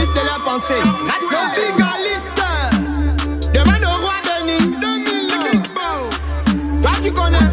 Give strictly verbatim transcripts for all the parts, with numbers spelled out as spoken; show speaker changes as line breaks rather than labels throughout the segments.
plus de leur pensée. Le pigaliste, demande au roi Denis. Toi tu connais.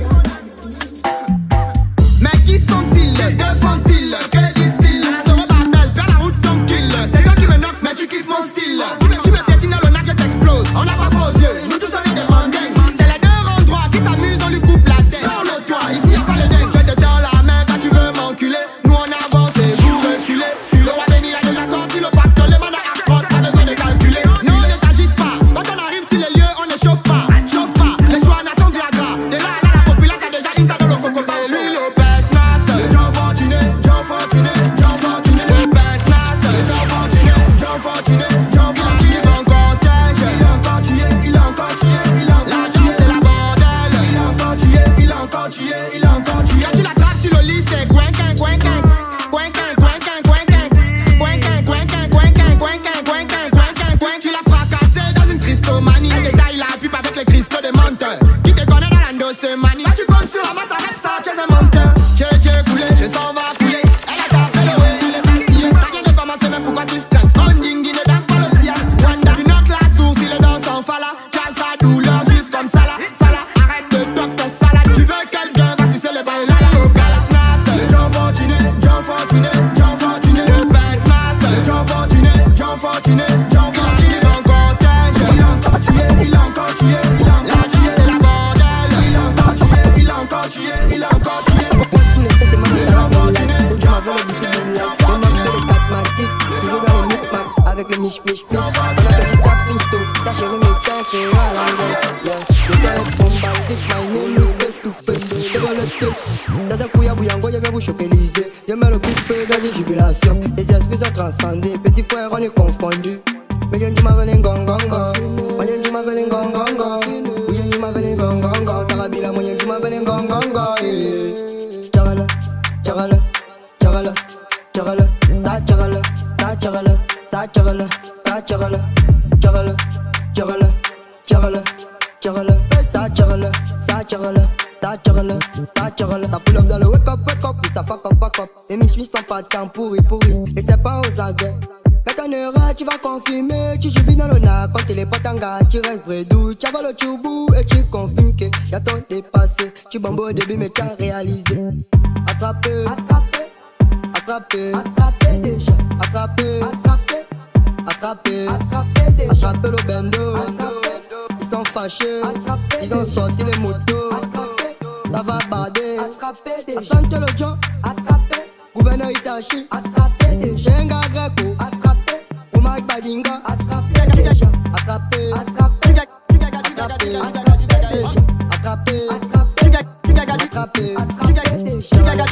Mais qui sont-ils? Que font-ils? Que disent-ils? Se rebattent, perds la route tranquille. C'est toi qui me knock, mais tu kiffes mon style. Tu me piétines dans le nac, je t'explose. On n'a pas faux aux yeux, nous tous on est des mandingues. C'est les deux rangs droits qui s'amusent, on lui coupe la tête. Sors le toit, ici y'a pas le dingue. Je te tends la main quand tu veux m'enculer. Nous on avance et vous reculez. Le roi Denis a déjà sorti le pacte, le mandat atroce, pas besoin de calculer. Non, ne t'agite pas, quand on arrive sur les lieux, on ne chauffe pas. Chauffe pas, les choix nations Viagra. De là à là, la populace a déjà une dans le coco. C'est lui le pèse nas, le John Fortuné, John Fortuné, John Fortuné. Le pèse nas, le John Fortuné, John Fortuné, John Fortuné. Il va encore tèche, il a encore tué, il a encore tué, il a encore tué. La c'est la bordel, il a encore tué, il a encore tué, il a encore tué. Tu la traces sur le lit, c'est coinquin, coinquin, coinquin, coinquin, coinquin, coinquin, coinquin, coinquin, coinquin, coinquin, coinquin, coinquin. Tu l'as fracassé dans une christomanie. Elle détaille la pipe avec les cristaux des menteurs. Qui te connaît dans l'endossemanie. Là tu comptes sur la masse avec ça, tu es un menteur. Tché tché coulé, le sang va couler. Elle a tapé le way, elle est fastillée. Ça vient de commencer, mais pourquoi tu stresses? On dingue, ne danse pas le fiat. Wanda, tu notes la source, il est dans son fala. Tu as sa douleur juste comme ça là, ça là. Arrête de toc ta salade. Tu veux quelqu'un, va sucer le bail là. Le pèse nas, le John Fortuné, John Fortuné, John Fortuné. Le pèse nas, le John Fortuné, John Fortuné, John Fortuné. Il a encore tèche, il a encore tué, il a encore tué, il a encore tué. C'est la bordel, il a encore tué, il a encore tué, il a encore tué. John Fortuné, John Fortuné, John Fortuné.
Toujours dans les micmacs avec le mich mich mich. Pendant que tu tapes Insto, ta chérie me tient, c'est à l'anglaise. Je dois être bombardé, my name is face to face. Devant le test, dans un couilla bouillango, je viens vous chocaliser. Je mets le coupé dans des jubilations. Les esprits sont transcendés, petit frère on est confondu. Mais je dis ma veine gongongo, moi je dis ma veine gongongo. Oui je dis ma veine gongongo, Tarabila moi je dis ma veine gongongo. Tcharala, tcharala, tcharala, tcharala, ta tcharala, ta tcharala, ta tcharala, ta tcharala, tcharala, tcharala, tcharala, tcharala, ta tcharala, ta tcharala, ta tcharala, ta tcharala. Ça pull up dans le wake up, wake up, puis ça fuck up, fuck up. Les miches sont pas tant pourri, pourri, et c'est pas aux aguets. Mais ton erreur, tu vas confirmer, tu joues dans le nac, quand t'es les potes en gars, tu restes bredou, tu avales le choubou et tu confirmes que y'a ton dépassé. Tu bambes au début, mais t'as réalisé. Attrapé, attrapé, attrapé, attrapé déjà, attrapé, attrapé, attrapé, attrapé déjà, attrapé le bendo, attrapé. Ils sont fâchés, attrapé, ils ont sorti les motos, attrapé, ça va bader, attrapé déjà, Asante le John, attrapé, gouverneur Itachi, attrapé déjà, Jenga Greco, attrapé, Omar Badinga, attrapé déjà, attrapé, attrapé, attrapé, attrapé déjà, attrapé, attrapé, attrapé, attrapé déjà.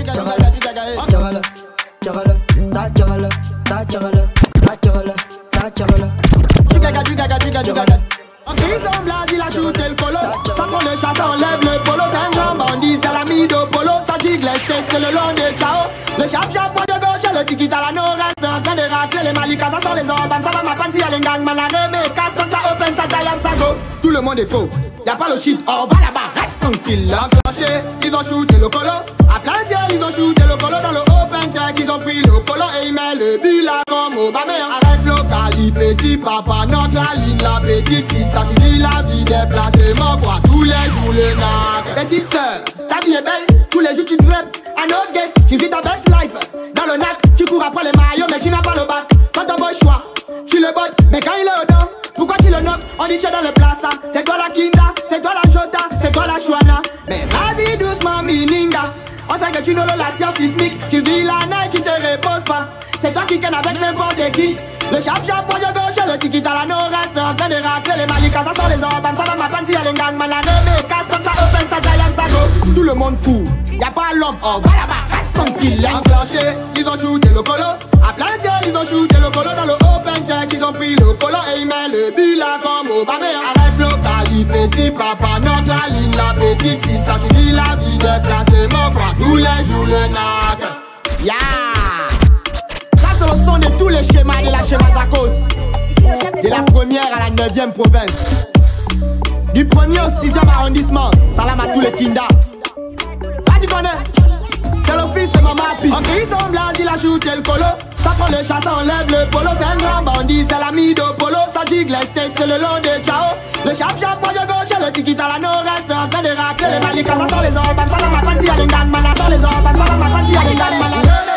Tcharala, tcharala, ta tcharala, ta tcharala, ta tcharala, ta tcharala.
Tchigaga, tchigaga, tchigaga, tchigaga. Ils sont blancs, il a shooté le colo. Ça prend le chat, ça enlève le polo. C'est un grand bandit, c'est l'ami de polo. Ça gigle les steaks, c'est le long de Chao. Le chat, chat, point de gauche, le tiki à la nord-est. En train de racler les malikas, ça sort les orbanes. Ça va ma panne si y'a les gangs, man, la remet. Casse comme ça, open, ça taille, ça go. Tout le monde est faux, y'a pas le shit, on va là-bas, reste tranquille. Enclenché, ils ont shooté le colo. À plein ciel, ils ont shooté le colo dans le open tech. Ils ont pris le colo et ils mettent le but là comme Obama. Arrête local, petit papa, knock la ligne, la petite sister. Tu vis la vie des placements, quoi, tous les jours le nac. Petite sœur, ta vie est belle, tous les jours tu te rêves. À notre gate, tu vis ta best life. Dans le nac, tu cours après les maillots, mais tu n'as pas le bac. Quand ton boy choix, tu le bottes, mais quand il est au dos, pourquoi tu le knock? On dit tu es dans le plaza. C'est toi la Kinda, c'est toi la Jota, c'est toi la Chouana. Mais vas-y doucement, mininga. On sait que tu n'as la science sismique. Tu vis la night, tu te reposes pas. C'est toi qui ken avec n'importe qui. Le chap chap pour de gauche, le tiki à la nord-est. En train de racler les malikas, ça sort les orbanes. Ça va ma panne si y'a les gangs, man, la remet. Casse comme ça, open, ça giant, ça go. Tout le monde court, y'a pas l'homme, oh va là-bas, reste tranquille. Enclenché, ils ont shooté le colo. À plein ciel, ils ont shooté le colo dans le open tech. Ils ont pris le colo et ils mettent le but là comme Obama. Arrête local, petit papa, knock la ligne, la petite sister. Tu vis la vie de placement, quoi, tous les jours le nac. Ya yeah. Ça c'est le son de tous les schémas de la schéma à cause. De la première à la neuvième province. Du premier au sixième arrondissement. Salam à tous les kinda. Pas du connais. C'est le fils de maman Pi. Ok, ils sont blancs, il a shooté le colo. Ça prend le chat, ça enlève le polo. C'est un grand bandit, c'est l'ami de polo. Ça gigue les steaks, c'est le long de ciao. Le chat tient pour de gauche, le tiki à la no-respect. En train de racler les malicas, ça sort les orbes. Ça dans ma panty, y'a l'ingane, man. Ça sort les orbes, ça dans ma panty, y'a l'ingane, man.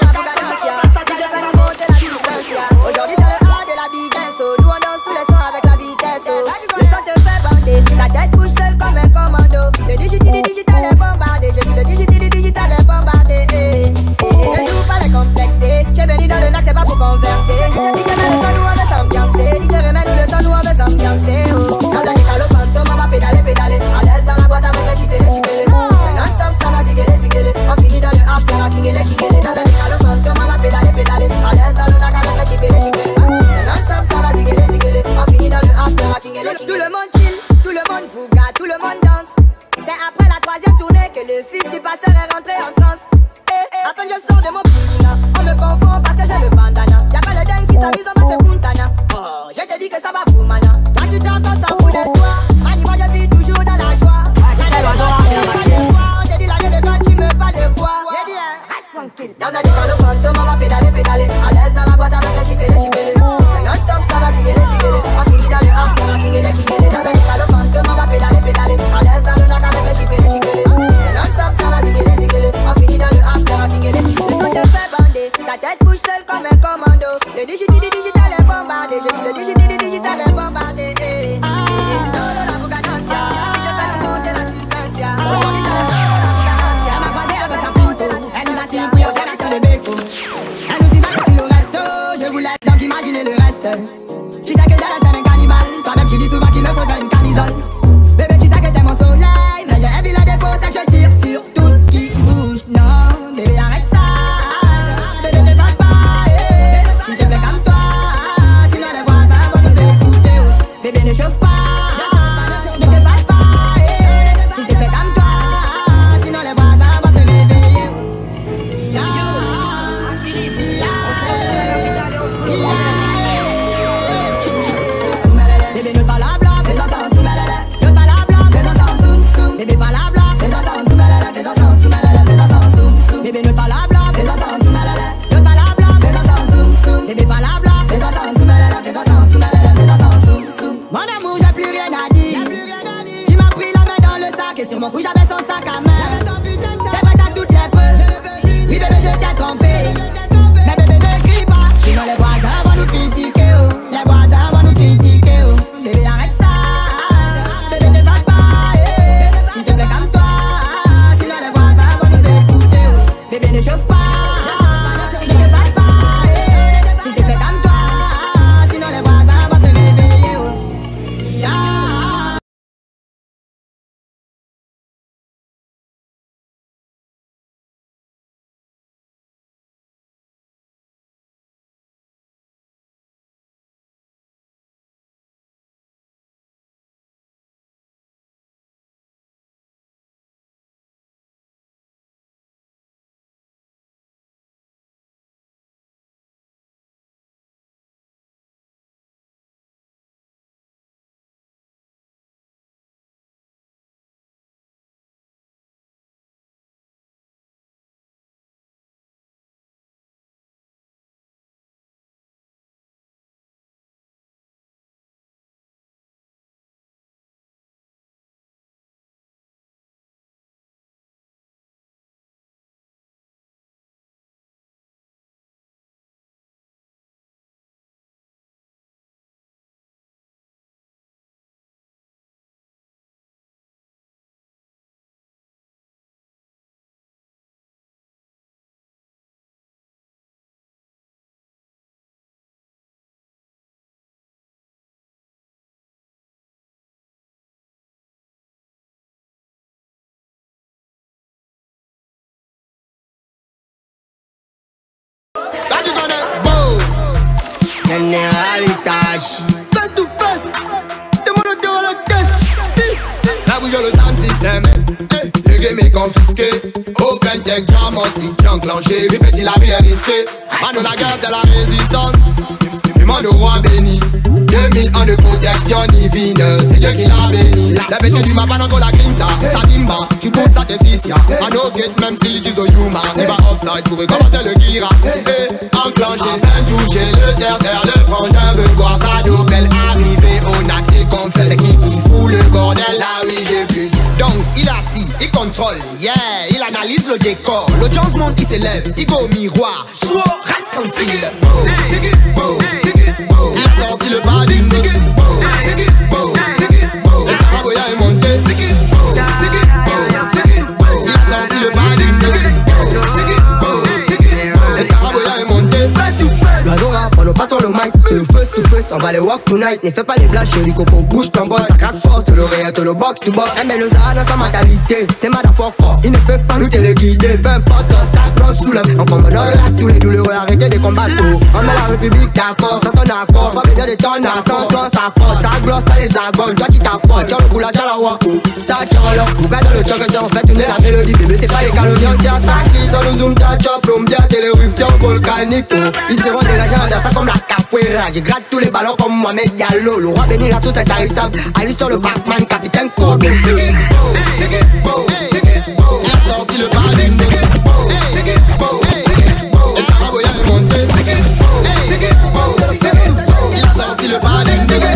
Aujourd'hui c'est le A de la big dance. Nous on danse tous les sons avec la vitesse. Le son te fait bander, ta tête bouge seule comme un commando. Le digital, digital est bombardé. Je dis le digital, digital est bombardé. Eh, eh, ne joue pas les complexés. J'ai venu dans le lac, c'est pas pour converser. D J D J mets le son, nous on veut s'ambiancer. D J remets le son, nous on veut s'ambiancer. Oh, dans un écalo fantôme, on va pédaler, pédaler. À l'aise dans la boîte avec les chipés, les chipés. C'est non-stop, ça va ziguer, ziguer. On finit dans le after, à king et les king. Dans un écalo fantôme, on va pédaler, pédaler. À l'aise dans le lac avec les chipés, les chipés. C'est non-stop, ça va ziguer, ziguer. On finit dans le after, à king et les king. Tout le monde chill, tout le monde fouga, tout le monde danse. C'est après la troisième tournée que le fils du pasteur est rentré en transe. Eh, eh, attends, je sors de mon pinina. On me confond parce que j'ai le bandana. Y'a pas le dingue qui s'amuse, on va se puntana. Oh, je te dis que ça va fou, mana. Quand tu t'entends, ça fout de toi. Mani, moi je vis toujours dans la joie. J'ai dit la gueule de quand tu me parles de quoi. J'ai dit, reste tranquille. Dans un décalo fantôme, on va pédaler, pédaler. À l'aise dans la boîte avec les chipés, les chipés. C'est non-stop, ça va ziguer, ziguer. On finit dans le after, à king et les king. Dans un décalo fantôme, on va pédaler, pédaler. À l'aise dans le lac avec les chipés, les chipés. C'est non-stop, ça va ziguer, ziguer. On finit dans le after, à king et les king. Le son te fait bander, ta tête bouge seule comme un commando. Le digital, digital est bombardé. Je dis le digital, digital est bombardé. Eh, eh, solo la bougadantia. Si je fais nous monter la suspensia. Aujourd'hui c'est le solo la bougadantia.
Elle m'a croisé avec sa pinto. Elle nous a signé pour y faire l'action de Beko. Elle nous suit avec le resto. Je vous laisse donc imaginer le reste. Tu sais que j'ai resté un cannibale. Toi-même tu dis souvent qu'il me faudrait une camisole. Bébé tu sais que t'es mon soleil. Mais j'ai un vilain défaut, c'est que je tire sur tout ce qui bouge. Non, bébé arrête ça. Bébé te fasse pas, eh. Si je fais comme toi, sinon les voisins vont nous écouter. Oh. Bébé ne chauffe pas. Ne te fasse pas, eh. Si je fais comme toi, sinon les voisins vont se réveiller. Oh. Yeah. Bébé ne pas la bla, fais ça en sous-mêlele. Ne pas la bla, fais ça en sous-sous. Bébé pas la bla, fais ça en sous-mêlele. Fais ça en sous-mêlele, fais ça en sous-sous. Bébé ne pas la bla, fais ça en sous-mêlele. Ne pas la bla, fais ça en sous-sous. Bébé pas la bla, fais ça en sous-mêlele. Fais ça en sous-mêlele, fais ça en sous-sous. Mon amour, j'ai plus rien à dire. Tu m'as pris la main dans le sac et sur mon cou j'avais son sac à main. C'est vrai t'as toutes les preuves. Oui bébé je t'ai trompé. Mais bébé ne crie pas, sinon les voisins vont nous critiquer. Oh. Les voisins vont nous critiquer. Oh. Bébé arrête ça. Bébé ne fasse pas, eh. Si je fais comme toi, sinon les voisins vont nous écouter. Oh. Bébé ne chauffe pas. Ne te fasse pas, eh. Si je fais comme toi, sinon les voisins vont se réveiller. Oh. Yeah.
Généralitage. Fais tout fait. Demande de la caisse. La bouge le sound system. Le game est confisqué. Open tech, jam, stick, enclenché. Oui, petit, la vie est risquée. Mano, la guerre, c'est la résistance. demande au roi béni. Deux mille ans de protection divine, c'est Dieu qui l'a béni. La bête du mapa dans la grinta, ça bimba, tu pousses ça t'es sisia. I no get même s'il dit au Yuma, il va offside pour recommencer le gira. Et enclenché, peine touché, le terre-terre, le frangin veut boire sa dope. Elle arrivée au nat, il confesse, c'est qui qui fout le bordel, là oui j'ai plus. Donc il assis, il contrôle, yeah, il analyse le décor. L'audience monte, il s'élève, il go au miroir, soit reste tranquille. Il a sorti le bas d'une bosse. L'escaraboya est monté. Il a sorti le bas d'une bosse. L'escaraboya est monté.
L'oiseau rap, on pas ton le mic. C'est le first to first, on va les walk tonight. Ne fais pas les blagues, chérie, qu'on bouge ton boss. Ta craque force, l'oreillette, le box to box. Eh mais le Zara dans sa mentalité, c'est motherfucker. Ils ne peuvent pas nous téléguider. Peu importe, stack, cross, sous le. On combat dans la tous les douloureux, arrêtez de combattre. On met la République d'accord, sans ton accord. Pas besoin de ton accent, toi ça porte. Ça gloss, t'as les agons, toi qui t'affortes. Tiens le boulot, tiens la wako. Ça tire en l'or, vous gardez le choc, si on fait tourner la mélodie. Bébé, c'est pas les calories, on s'y attaque. Ils ont le zoom, t'as chop, l'ombia, c'est l'éruption volcanique. Ils seront dégagés en ça comme la capoeira. Je gratte tous les ballons comme Mohamed Diallo. Le roi béni, la sauce est tarissable. Allez sur le Pac-Man, capitaine Corbeau.
Il a sorti le bas d'une bosse. L'escaraboya est monté. Il a sorti le bas d'une bosse.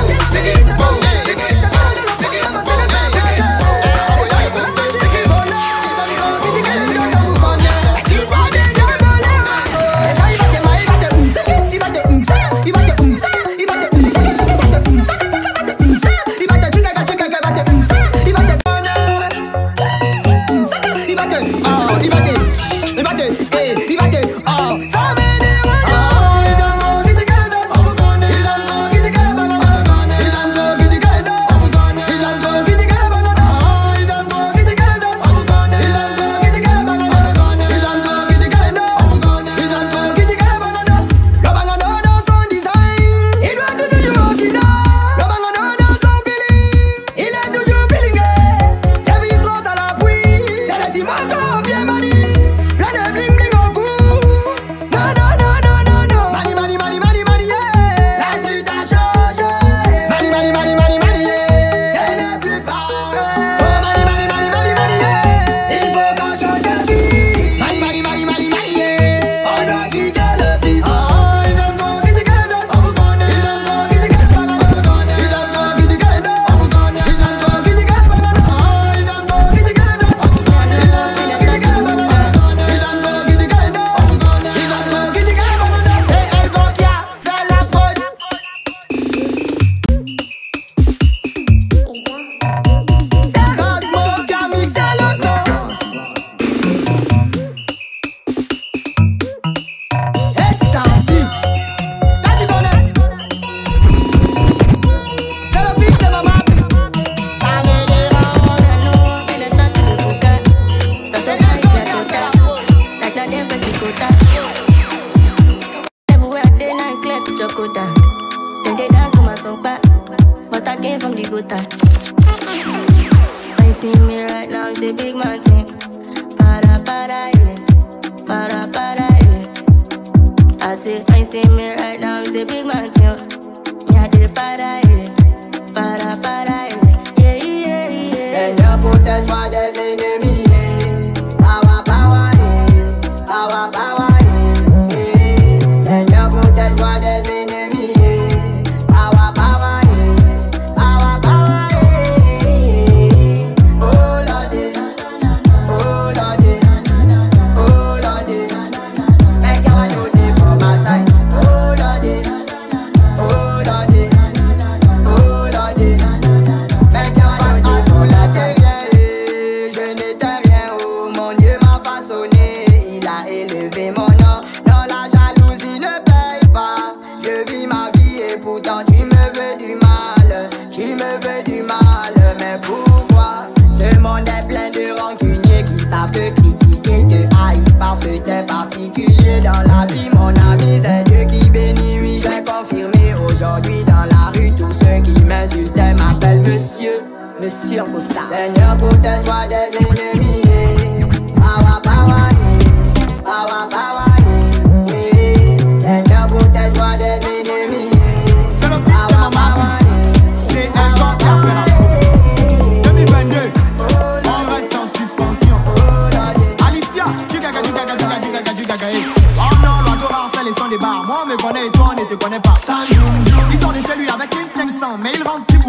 Seigneur, protège-moi des ennemis. Power, power, power, power. Seigneur, protège-moi des ennemis.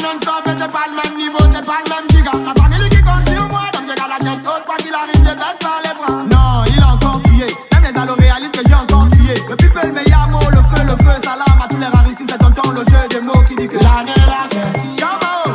non-stop et c'est pas le même niveau, c'est pas le même giga. La famille qui compte sur moi, donc j'ai la tête haute, quoi qu'il arrive, je baisse pas les bras. Non, il a encore tué, même les allos réalisent que j'ai encore tué. Le people, le meilleur mot, le feu, le feu, salam à tous les rarissimes, c'est tonton le jeu des mots qui dit que l'année là c'est Yamo.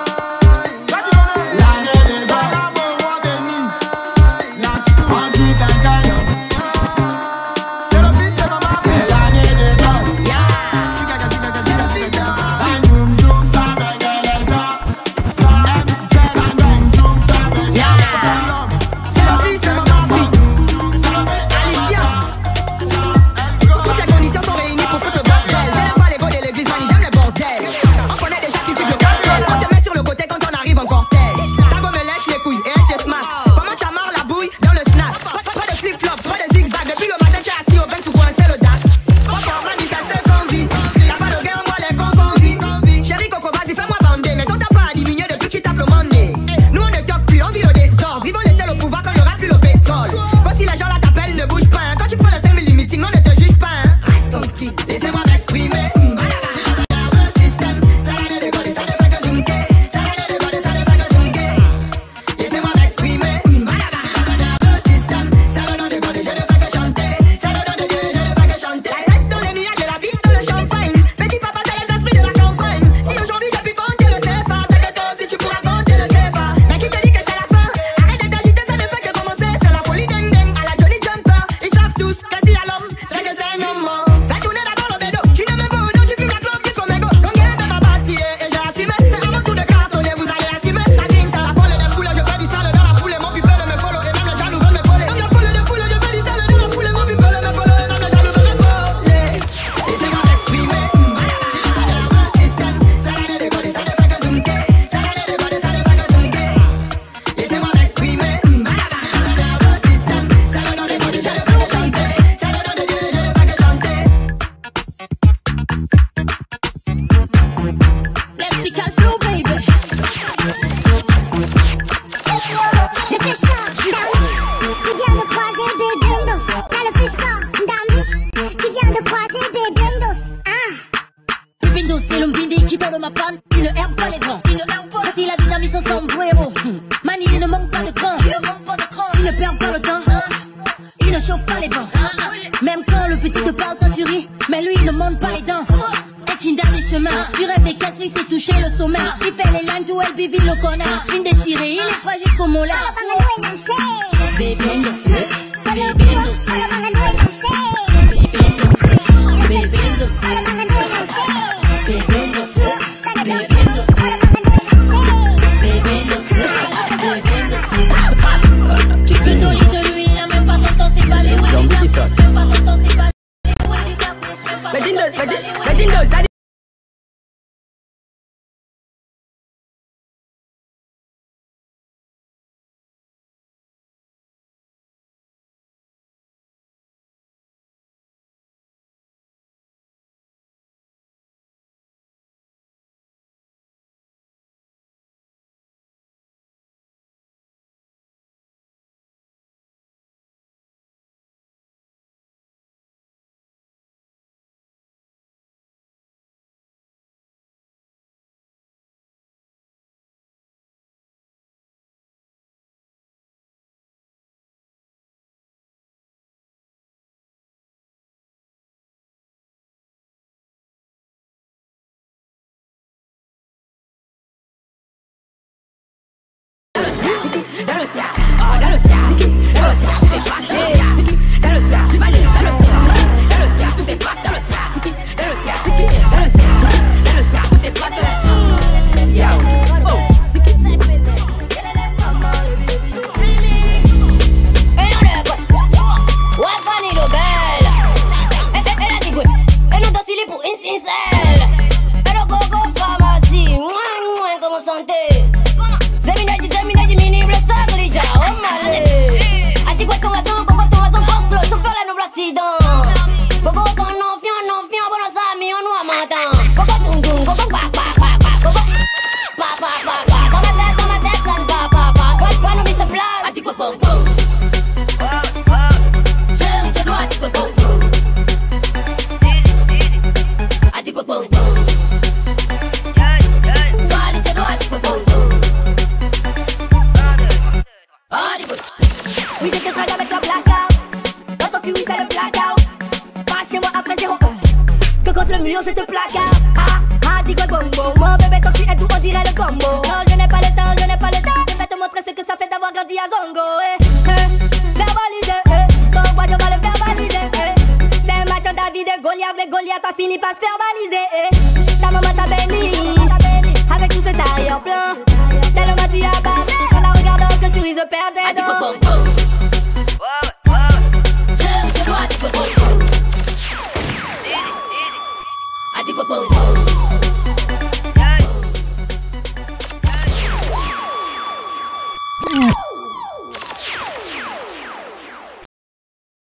L'année des hommes, au roi des nids. La soupe, on dit qu'un gagnant. C'est le fils de maman, c'est l'année des hommes. C'est le fils de maman. Ça doum doum, ça baigne les hommes. Ça ça doum doum, ça baigne les hommes.
C'est le fils de maman, oui. Alicia. Toutes les conditions sont réunies pour foutre le bordel. J'aime pas les gars de l'église, mani, j'aime le bordel. On connaît déjà qui tue le bordel. On te met sur le côté quand on arrive en cortège. Ta go me lèche les couilles et elle te smack. Comment tu marres la bouille dans le snack? Pas pas de flip-flop, pas de zigzag. Depuis le matin, t'es assis au bench, tu coinces le dash. On comprend, dit ça c'est qu'on vit. Y'a pas de guerre, moi les cons qu'on vit. Chérie Coco, vas-y, fais-moi bander. Mais toi t'as pas à diminuer depuis que tu tapes le money. Nous on ne toque plus, on vit au désordre. Ils vont laisser le pouvoir quand il y aura plus le pétrole. Quand si les gens là t'appellent, ne bouge pas. hein. Quand tu prends le cinq mille meeting, on ne te juge pas. hein. Laissez-moi m'exprimer. Système, ça ne déconne, ça ne fait que zunker. Ça ne déconne, ça ne fait que zunker. Laissez-moi m'exprimer. Système, ça ne déconne, je ne fais que chanter. Ça ne donne Dieu, je ne fais que chanter. La tête dans les nuages et la bite dans le champagne. Petit papa, c'est les esprits de la campagne. Si aujourd'hui j'ai pu compter le C F A, c'est que toi aussi tu pourras compter le C F A. Mais qui te dit que c'est la fin? Arrête de t'agiter, ça ne fait que commencer. C'est la folie ding ding à la Johnny Jumper. Ils savent tous que si à l'homme, c'est que c'est un homme. Fais tourner d'abord le bédo. Tu n'aimes pas Odo, tu fumes la clope jusqu'au mégot. Combien de ma bastille et j'ai assumé. C'est à mon tour de cartonner, vous allez assumer. La guinta, la folle des foules, je fais du sale dans la foule et mon people me follow et même les jaloux veulent me coller. Comme la folle des foules, je fais du sale dans la foule et mon people me follow et même les jaloux veulent me coller. Laissez-moi m'exprimer. Système, ça ne déconne, ça ne fait que zunker. Ça ne déconne, ça ne fait que zunker. Laissez-moi m'exprimer. Système, ça ne déconne, je ne fais que chanter. Ça ne donne Dieu, je ne fais que chanter.
Lexical flow, baby.
Le puissant Dami, tu viens de croiser des bundos. T'as le puissant Dami, tu viens de croiser des bundos. Ah,
Windows, c'est l'homme bindi qui donne ma panne. Il ne herbe pas les grands. Il ne herbe pas. Quand il a dynamite son sombrero. Hmm. Mani, il ne manque pas de cran. Il ne manque pas de cran. Il ne perd pas le temps. Il ne chauffe pas les bancs. Même quand le petit te parle, toi tu ris. Mais lui, il ne monte pas les dents. Un king dans les chemins. Tu rêves des casseries, c'est toucher le sommet. Il fait les lines d'où elle vit le connard. Une déchirée, il est fragile comme on l'a.
Banganou est lancé.
Bébé,
Polo,
bébé,
polo, polo, Banganou est lancé.
bébé, bébé,
Polo, Banganou est lancé.
bébé,
Ça ne donne plus, polo, Banganou est lancé.
tu peux donner de lui, il n'a même pas ton temps, c'est pas les
Zombie qui sort.
Medindos, Medindos, Medindos, ça
dans l'océan, oh dans l'océan,
Oui, je te drague avec la blackout. Dans ton cul, oui, c'est le blackout. Pas chez moi après zéro heure. Que contre le mur, je te placard. Ah, ah, dis quoi, bonbon. Mon bébé, ton cul est doux, on dirait le combo. Non, je n'ai pas le temps, je n'ai pas le temps. Je vais te montrer ce que ça fait d'avoir grandi à Zongo. Eh.